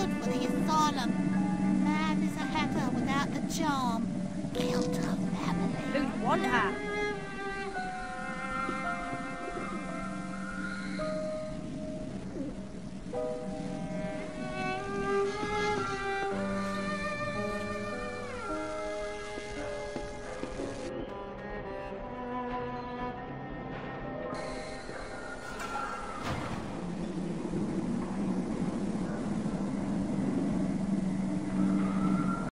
for the asylum. Mad as a hatter without the charm. Killed her family. Who'd want her?